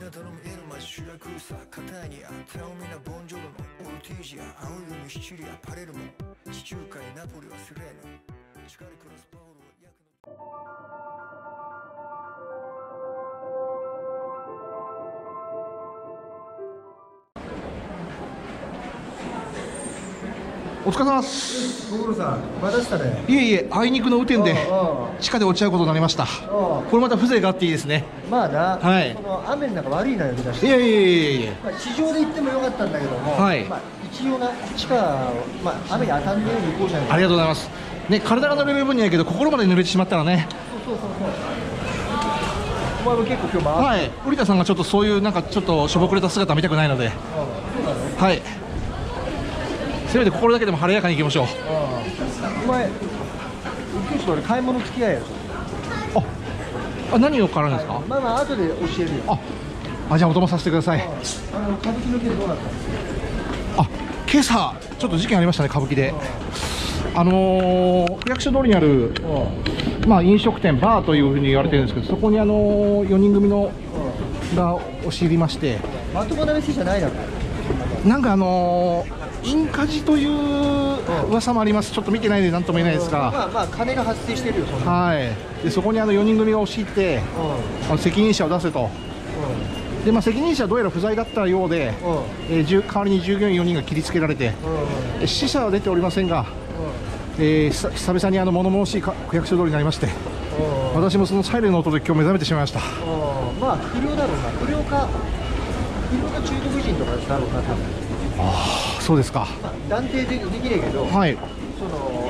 なたの見える街主役さ肩にあったをみなボンジョルノオルティージア青い海シチリアパレルモ地中海ナポリはセレーヌ地下で暮らすパウロはヤクお疲れ様です。 ご苦労さん、またしたね。 いえいえ、あいにくの雨天で地下で落ち合うことになりました。これまた風情があっていいですね。 まあな、 はい、 その雨の中悪いな呼び出して。 いやいやいやいや、 まあ、地上で行ってもよかったんだけども、 はい、 まあ、一応な地下を、まあ、雨に当たんないように行こうじゃないか。 ありがとうございます。ね、体が濡れる分にはいいけど心まで濡れてしまったらね。 そう。お前も結構今日回って。 はい、瓜田さんがちょっとそういうなんかちょっとしょぼくれた姿見たくないので、 そうなの？ はい。せめて心だけでも晴れやかに行きましょう。 お前、今日俺買い物付き合いよ。 何を買うんですか？ まあまあ後で教えるよ。 じゃあお供させてください。 歌舞伎の件どうなったの？ 今朝ちょっと事件ありましたね、歌舞伎で。区役所通りにある、まあ、飲食店バーというふうに言われてるんですけど、そこに4人組のが押し入りまして、 まともな店じゃないだろ。 なんかインカジという噂もあります。ちょっと見てないので何とも言えないですが、 まあまあ金が発生してるよ。そんな。 はい。でそこに4人組が押し入って、責任者を出せと。で責任者はどうやら不在だったようで、代わりに従業員4人が切りつけられて、死者は出ておりませんが、久々に物申しい区役所通りになりまして、私もそのサイレンの音で今日目覚めてしまいました。 まあ不良だろうな。不良か中国人とかだろうな、多分。 そうですか。 断定できないけど、 はい。 その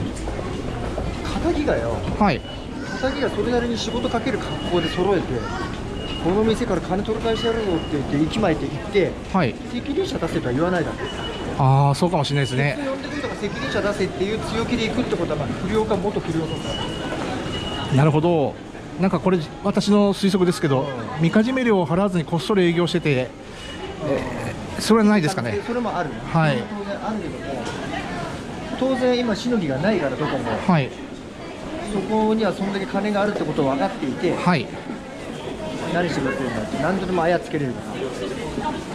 仇がよ、 はい。 仇がそれなりに仕事かける格好で揃えて、この店から金取り返してやるぞって言って息巻いて行って、はい、責任者出せとは言わないだろう。 そうかもしれないですね。 呼んでくるとか責任者出せっていう強気で行くってことは、まあ不良か元不良とか。 なるほど。なんかこれ私の推測ですけど、みかじめ料を払わずにこっそり営業してて、それはないですかね。 それもある、 はい、 当然あるけども、当然今しのぎがないからどこも、 はい、 そこにはそんだけ金があるってことを分かっていて、 はい、 何してくれてるんだって何度でも操けれるから。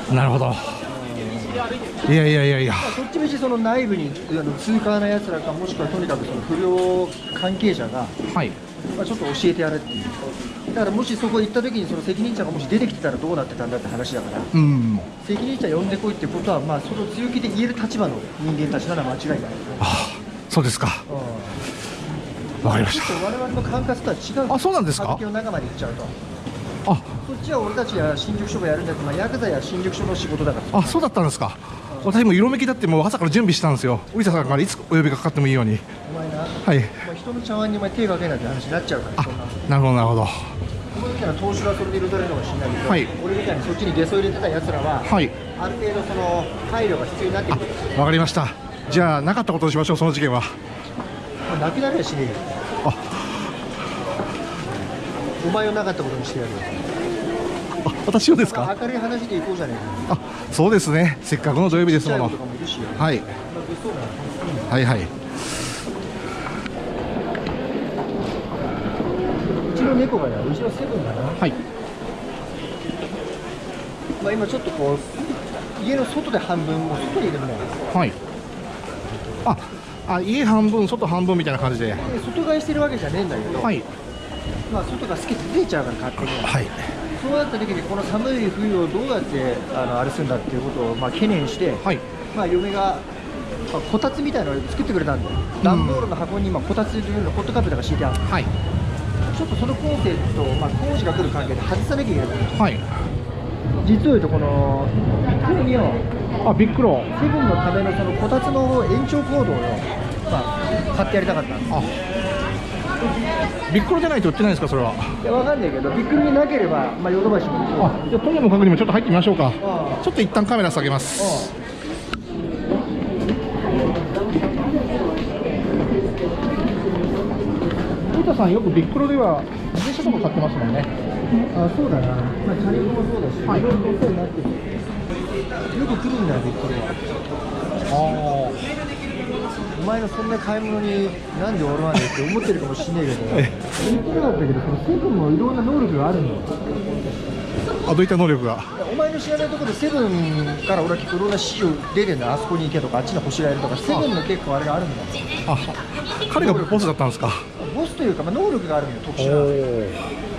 なるほど。いやどっちみちその内部に通過なやつらか、もしくはとにかくその不良関係者が、はい、まあちょっと教えてやるっていう。だからもしそこ行った時にその責任者がもし出てきてたらどうなってたんだって話だから、責任者呼んでこいってことは、まあその強気で言える立場の人間たちなら間違いない。 そうですか。わかりました。 我々の管轄とは違う。 そうなんですか。 歌舞伎の中まで行っちゃうと。こっちは俺たちや新宿署がやるんだけど、まあ、ヤクザや新宿署の仕事だから。 そうだったんですか。私も色めきだってもう朝から準備したんですよ。瓜田さんからいつお呼びがかかってもいいように。 お前な、 はい、 人の茶碗にお前手かけないって話になっちゃうから。 なるほどなるほど。 お前みたいな投手はそれで彩れるのかもしれないけど、 はい、 俺みたいにそっちにゲソ入れてたやつらは、はい、ある程度その配慮が必要になってくる。 わかりました。じゃあなかったことにしましょう、その事件は。 なくなりはしねえよ。お前をなかったことにしてやるよ。 私をですか。 明るい話でいこうじゃねえか。 そうですね。せっかくの土曜日ですもの。はい。はいはい。 うちの猫がね、うちのセブンがな。はい。まあ今ちょっとこう家の外で半分、もう外にいるんだよ。 はい。家半分、外半分みたいな感じで。 外買いしてるわけじゃねえんだけど。はい。まあ外が好きって出ちゃうから勝手に。はい。そうなった時にこの寒い冬をどうやってあれするんだっていうことをまあ懸念して、はい、まあ嫁がこたつみたいなのを作ってくれたんだよ。段ボールの箱に今こたつというのホットカーペットが敷いてある。はい。ちょっとそのコンセプトをまあ工事が来る関係で外さなきゃいけない。はい。実を言うとこのビックロによ、 ビックロセブンのためのそのこたつの延長コードをまあ買ってやりたかったんです。 ビックロじゃないと売ってないですか、それは。 いや、わかんないけど、ビックロになければ、まあ、ヨドバシも。 じゃあ、トイレの確認もちょっと入ってみましょうか。ちょっと一旦カメラ下げます。古田さん、よくビックロでは自転車とか買ってますもんね。 そうだな。まあ、チャリンコもそうだし、はい、いろいろお世話になってる。よく来るんだよ、ビックロは。お前のそんな買い物になんで俺までって思ってるかもしれないけど、そうだったけど、そのセブンもいろんな能力があるんだよ。 どういった能力が？ お前の知らないところでセブンから俺は結構いろんな指示出てるんだ。あそこに行けとかあっちの星がいるとか、セブンの結構あれがあるんだよ。 あ、彼がボスだったんですか？ ボスというか、まあ、能力があるんだよ、特殊な。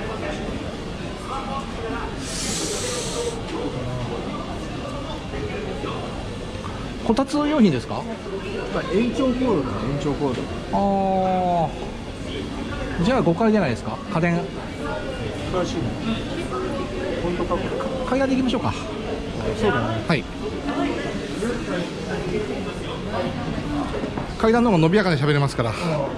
こたつ用品ですか？ 延長コードだね、延長コード。 ああ、じゃあ5階じゃないですか？家電。 素晴らしいね。本当かこれ。 階段で行きましょうか。 そうだね。 はい。階段の方が伸びやかに喋れますから。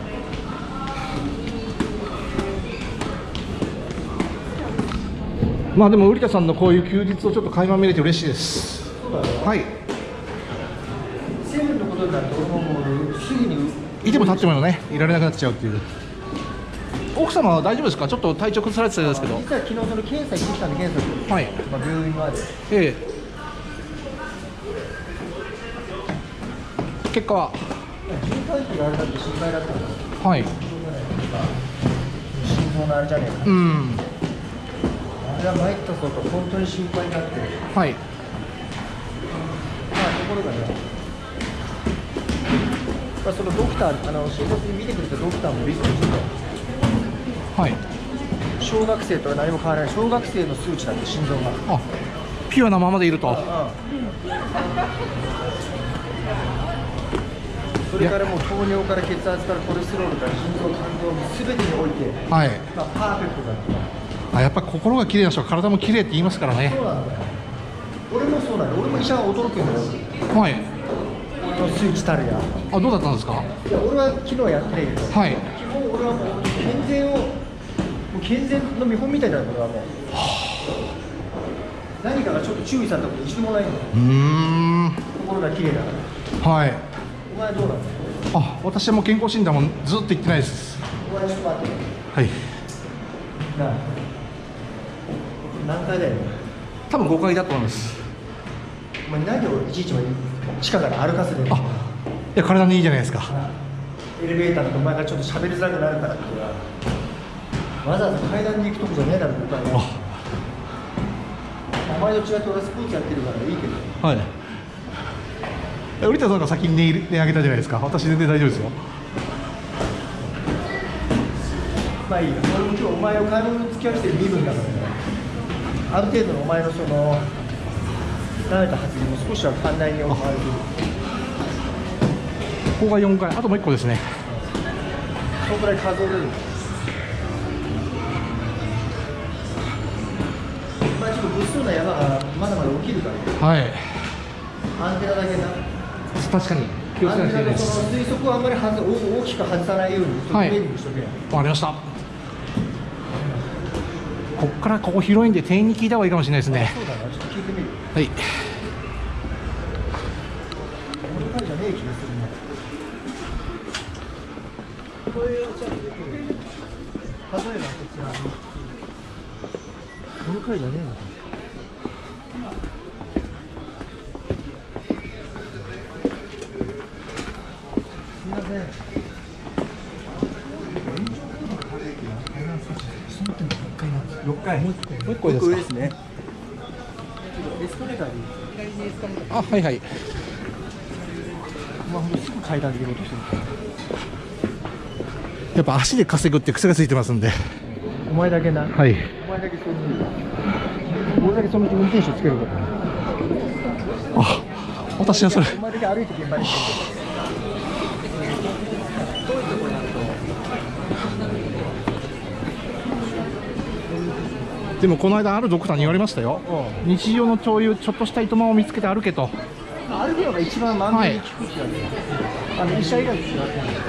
まあでも瓜田さんのこういう休日をちょっと垣間見れて嬉しいです。はい。 セブンのことになると俺ももうすぐにいても立ってもね、いられなくなっちゃうっていう。奥様は大丈夫ですか？ちょっと体調崩されてたんですけど。 実は昨日その検査行ってきたんで、検査。 はい。 まあ病院まで。 ええ。結果は。 循環器があれだって心配だったんだ。 はい。 心臓のあれじゃねえか。 うん。 あれは参ったぞと本当に心配になって。 はい。 まあところがね。まあそのドクター、診察に見てくれたドクターもびっくりして。 はい、 小学生とは何も変わらない、小学生の数値だって心臓が。 あ、ピュアなままでいると。 それからもう糖尿から血圧からコレステロールから心臓、肝臓、すべてにおいて、 はい、 まあ、パーフェクトだった。 あ、やっぱ心が綺麗な人は体も綺麗って言いますからね。 そうなんだよ。俺もそうなんだよ。俺も医者が驚くんだよ。 はい。 俺の数値たるや。 あ、どうだったんですか？ いや、俺は昨日やってないけど。 はい。 基本俺はもう健全を、もう健全の見本みたいなのがもう。何かがちょっと注意されたこと一度もないんだよ。心が綺麗だから。 はい。 お前どうなんだよ。 あ、私はもう健康診断もずっと行ってないです。 お前ちょっと待って。 はい。 なあ。何回だよ。 多分5回だと思います。 お前何をいちいち地下から歩かせてるの？ あ、いや体にいいじゃないですか。 エレベーターだとお前がちょっと喋りづらくなるからってわざわざ階段に行くとこじゃねえだろ、僕はね。お前と違って俺はスポーツやってるからいいけど。 はい。瓜田さんが先に値上げたじゃないですか。私全然大丈夫ですよ。 まあいいよ。俺も今日お前を買い物に付き合わせてる身分だからね。ある程度のお前のその慣れた発言も少しは寛大に思われてる。 ここが4回、あともう1個ですね。 そのくらい数えれる。まあちょっと物騒な山がまだまだ起きるから。 はい。 アンテナだけな。 確かに気をつけなきゃいけないです。 その推測をあんまり大きく外さないようにトレーニングしとけよ。 わかりました。ここからここ広いんで店員に聞いた方がいいかもしれないですね。 そうだな、ちょっと聞いてみる。 はい。 この回じゃねえ気がするな。こういうお茶できる。例えばこちら。この回じゃねえのか。すみません。6回。もう1個ですか。ですね。エスカレーターで。 あ、はいはい。 まあ、もうすぐ階段で行こうとしてる。 やっぱ足で稼ぐって癖がついてますんで。 お前だけな。 はい。 お前だけそういう。俺だけそのうち運転手つけるから。 あ、私はそれ。 お前だけ歩いて現場に来てる。 でもこの間あるドクターに言われましたよ。日常のちょっとしたいとまを見つけて歩けと。 歩くのが一番満遍に効くし、医者以外ですよ。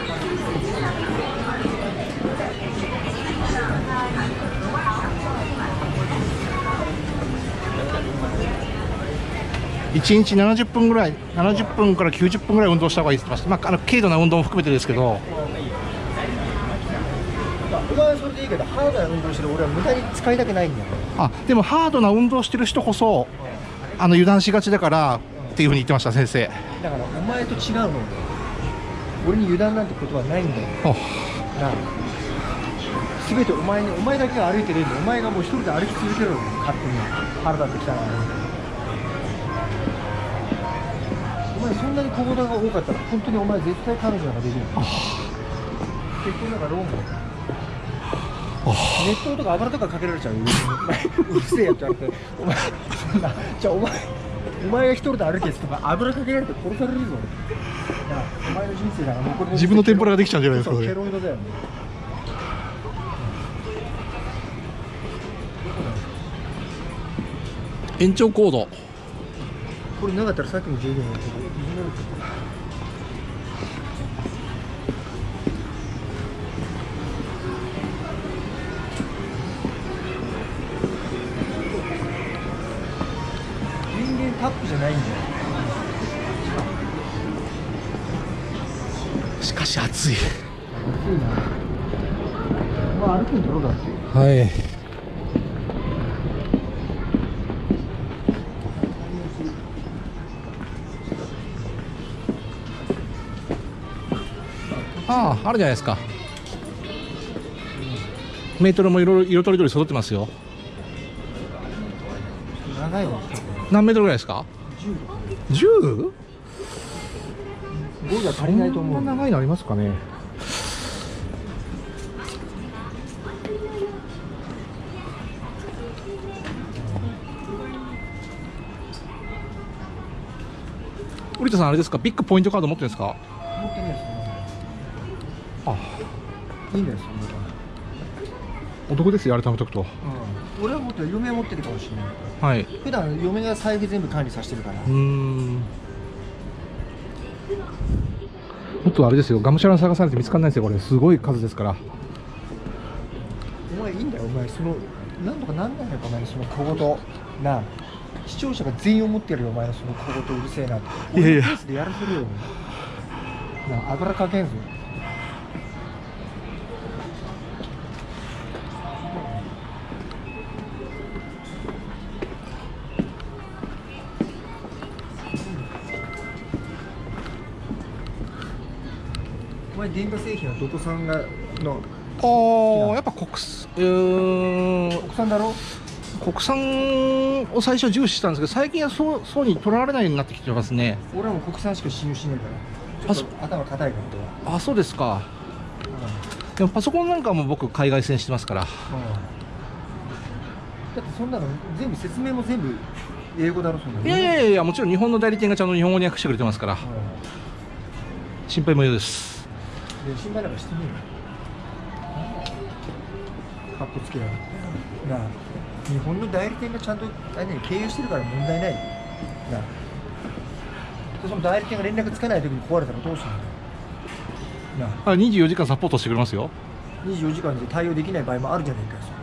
1日70分ぐらい、70分から90分ぐらい運動した方がいいって言ってました。まあ、軽度な運動も含めてですけど。 お前はそれでいいけど、ハードな運動してる俺は無駄に使いたくないんだよ。 あ、でもハードな運動してる人こそ油断しがちだからっていうふうに言ってました、先生。 だからお前と違うの。俺に油断なんてことはないんだよ。なあ、 全てお前だけが歩いてるんで、お前がもう一人で歩き続けるの、勝手に腹立ってきたな。お前そんなに小言が多かったら本当にお前絶対彼女なんかできる。結婚なんかローンだよ。熱湯とか油とかかけられちゃうよ。うるせえやって言われて、お前そんな、じゃあお前が一人で歩けってとか油かけられて殺されるぞ。お前の人生だからもうこれ自分の天ぷらができちゃうんじゃないですか。 ケロイドだよね。 延長コード。 これなかったらさっきの従業員のこといじめるって。人間タップじゃないんだよ。 しかし暑い。 暑いな。まあ歩くんだろうだって。 はい。ああ、あるじゃないですか。メートルも色とりどり揃ってますよ。 長いわ。 何メートルぐらいですか。10？ 5じゃ足りないと思う。 そんな長いのありますかね。織田さんあれですか、ビッグポイントカード持ってるんですか。 持ってないですね。 あ、 いいんだよ、そんなの。 お得ですよ、あれ貯めとくと。 俺は持ってる、嫁は持ってるかもしれない。 はい。 普段嫁が財布全部管理させてるから。 もっとあれですよ、がむしゃらに探されて見つかんないですよ、これ。すごい数ですから。 お前いいんだよ、お前そのなんとかなんないのか、お前のその小言なあ。視聴者が全員思ってるよ、お前のその小言うるせえなって。 いやいや俺のペースでやらせるよなあ。油かけんぞ。お前電化製品はどこ産がのああ、やっぱ国産だろ。 国産を最初重視したんですけど、最近はそうにとらわれないようになってきてますね。 俺はもう国産しか信用しないから。ちょっと頭固いから俺は。 あ、そうですか。でもパソコンなんかも僕海外戦してますから。 だってそんなの全部説明も全部英語だろ、そんなの。 いやいや、もちろん日本の代理店がちゃんと日本語に訳してくれてますから、心配無用です。 で心配なんかしてねえよ。かっこつけやがってなあ。日本の代理店がちゃんと経由してるから問題ないなあ。でその代理店が連絡つかない時に壊れたらどうするんだよなあ。 24時間サポートしてくれますよ。 24時間で対応できない場合もあるじゃないかよ、そ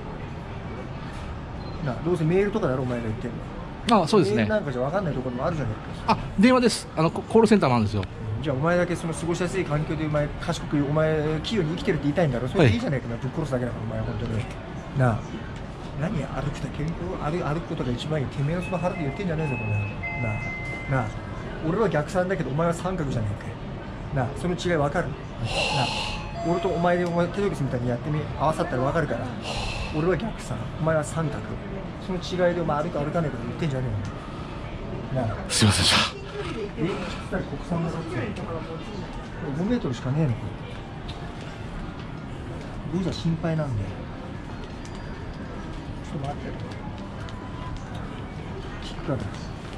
れなあ。どうせメールとかだろ、お前が言ってんの。 あ、そうですね。 メールなんかじゃ分かんないところもあるじゃないかよ。 あ、電話です。コールセンターもあるんですよ。 じゃあお前だけその過ごしやすい環境でお前賢くお前器用に生きてるって言いたいんだろ。それでいいじゃないかな、ぶっ殺すだけだからお前本当になあ。何歩くた健康歩くことが一番いい。てめえのその腹で言ってんじゃねえぞこれなあ。なあ、俺は逆三だけどお前は三角じゃねえかよなあ。その違い分かるなあ。俺とお前でお前手ドキスみたいにやってみ合わさったら分かるから。俺は逆三、お前は三角。その違いでお前歩かないこと言ってんじゃねえよなあ。 すいませんでした。 国産だろって5メートルしかねえのか。5じゃ心配なんだよ。ちょっと待ってよ。聞くから。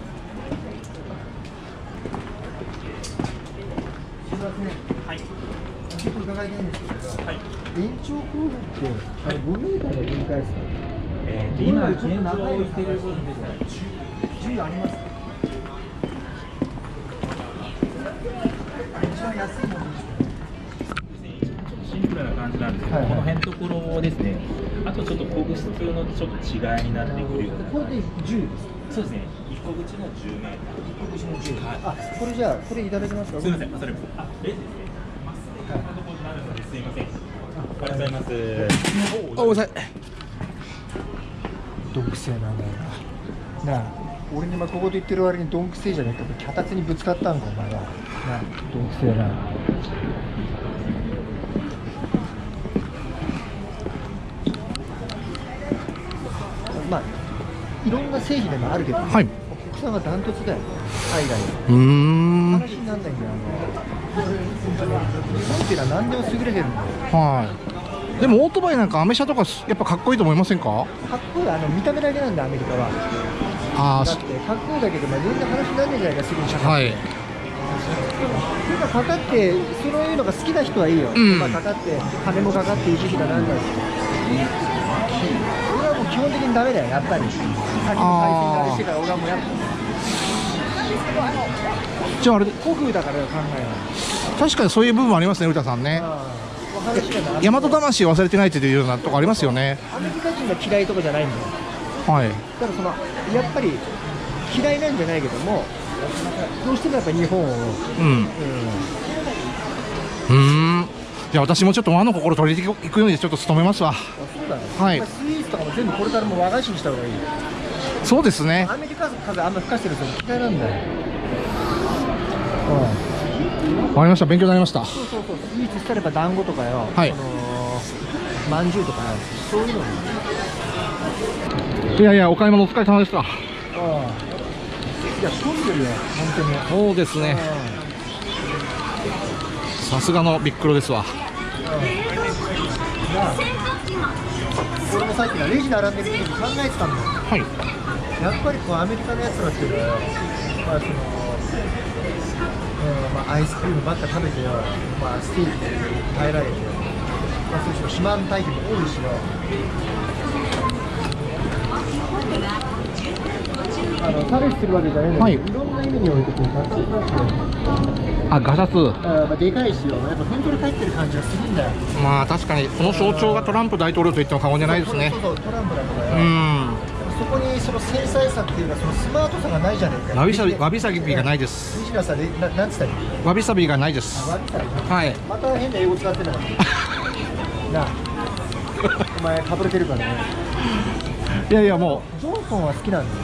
すいません。はい。ちょっと伺いたいんですけど、はい、延長コードって5メーターの限界ですか。今現状置いてる分で10ありますか。一番安いものですか。 シンプルな感じなんですけど、この辺のところですね。あとちょっと小口数のちょっと違いになってくるような。 これで10ですか。 そうですね。1個口の10メーター。 1個口の10。あ、これじゃあこれいただけますか。 すみません。それレジですね。まっすぐのところになるのですみません。ありがとうございます。 ごめんなさい。 どんくせえなんだよな。なあ、俺に今ここで言ってる割にどんくせえじゃねえか。脚立にぶつかったんかお前は。なあ、どんくせえな。 いろんな製品でもあるけど、 はい。 国産はダントツだよ、海外うーん。 話にならないんだよ。日本っていうのは何でも優れてるんだよ。 はい。でもオートバイなんかアメ車とかやっぱかっこいいと思いませんか？ かっこいい、見た目だけなんだ、アメリカは。 あだってかっこいいだけど、全然話にならないじゃないか、すぐに社あ、はい。 今かかって、そういうのが好きな人はいいよ、 うんかかって、金もかかって維持費がなんだし、俺はもう基本的にダメだよ、やっぱり。先の回線があれしてから、俺はもうやっぱ。 じゃああれで古風だからよ、考えは。 確かにそういう部分もありますね、歌さんね。大和魂を忘れてないっていうようなとこありますよね。 アメリカ人が嫌いとかじゃないんだよ。 はい。 ただやっぱり嫌いなんじゃないけども、どうしてもやっぱ日本を、 じゃあ私もちょっと和の心取り入れていくようにちょっと努めますわ。 そうだね。 はい。 スイーツとかも全部これからもう和菓子にした方がいい。 そうですね。 アメリカ風あんま吹かしてる人も嫌いなんだよ。 わかりました。勉強になりました。 そう、スイーツしたらやっぱ団子とかよ、 はい。 まんじゅうとかよ、そういうのも。 いやいや、お買い物お疲れ様でした。 いや、混んでるよ、本当に。 そうですね。さすがのビックロですわ。 俺もさっきレジ並んでる時に考えてたんだよ。 はい。 やっぱりアメリカのやつらっていうのは、アイスクリームばっか食べてよ、ステーキで耐えられてよ、そういう人肥満体験も多いしよ。差別するわけじゃないんだけど、いろんな意味においてガサツなんですよ。 あ、ガサツ。 でかいしよ、やっぱ本当に帰ってる感じがするんだよ。 まあ確かにこの象徴がトランプ大統領と言っても過言じゃないですね。 そう、トランプだとかよ。そこにその繊細さっていうか、そのスマートさがないじゃないか。 わびさびがないです。 西田さんでなんつったっけ？ わびさびがないです。はい。 また変な英語使ってなかった。なあ、お前かぶれてるからね。 いやいや、もうジョンソンは好きなんだよ。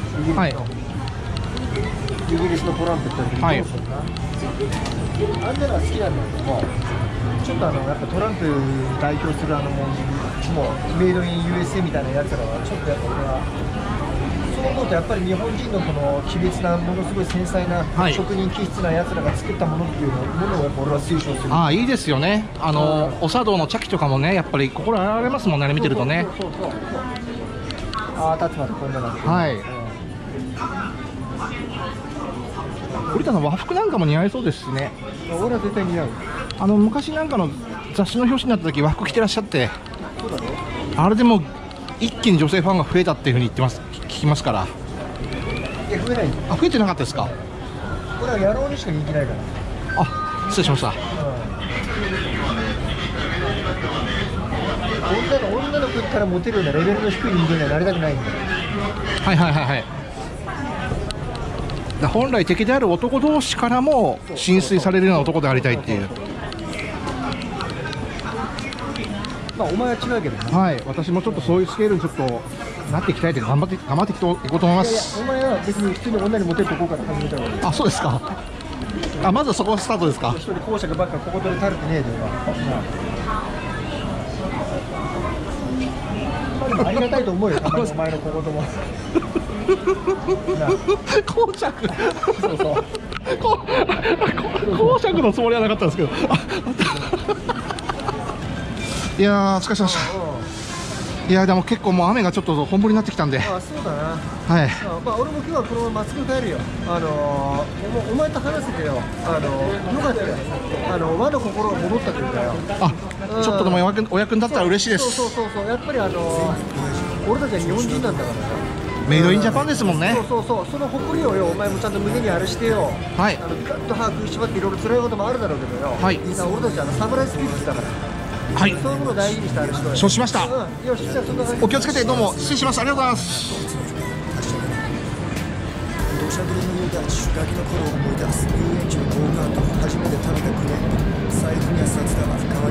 イギリスのトランプって言われてるジョンソンな。あんなのは好きなんだけども、ちょっとやっぱトランプ代表するもうメイドイン USA みたいなやつらはちょっとやっぱ俺はそう思うとやっぱり日本人のこの緻密なものすごい繊細な、職人気質なやつらが作ったものっていうものをやっぱ俺は推奨する。 ああ、いいですよね。お茶道の茶器とかもね、やっぱり心洗われますもんね、あれ見てるとね。 ああ、立つまでこんななんて。 はい。堀田さん、和服なんかも似合いそうですしね。 俺は絶対似合う。 昔なんかの雑誌の表紙になった時和服着てらっしゃって、 そうだね。 あれでも一気に女性ファンが増えたっていうふうに言ってます、聞きますから。 いや、増えない。 あ、増えてなかったですか？ これは野郎にしか人気ないから。 あ、失礼しました。 女の子からモテるようなレベルの低い人間にはなりたくないんだよ。 はいはいはいはい。本来敵である男同士からも浸水されるような男でありたいっていう。 まあお前は違うけどね。 はい、私もちょっとそういうスケールにちょっとなっていきたいと頑張っていこうと思います。 いやいや、お前は別に普通に女にモテるとこから始めた方がいい。 あ、そうですか。あ、まずそこがスタートですか。 一人公爵ばっかここで垂れてねえでよ。ありがたいと思うよ、お前の小言も。 公爵。 そうそう。 公爵のつもりはなかったんですけど。いやー、お疲れ様でした。いやでも結構もう雨がちょっと本降りになってきたんで。 あ、そうだな。 はい。 まあ俺も今日はこのまままっすぐ帰るよ。お前と話せてよ。よかったよ。和の心が戻ったというかよ。 あ、ちょっとでもお役に立ったら嬉しいです。 そう。やっぱり俺たちは日本人なんだからさ。 メイドインジャパンですもんね。 そう。その誇りをよ、お前もちゃんと胸にあれしてよ。 はい。 ガッと把握しばっていろいろ辛いこともあるだろうけどよ。 はい。 俺たちサムライスピリッツだから。 はい。 そういうものを大事にしてある人。 承知しました。 よし、じゃあそんな感じ。 お気をつけて、どうも失礼します。ありがとうございます。 土砂降りの夕立ガキの頃を思い出す遊園地のゴーカート初めて食べたクレープ財布には札束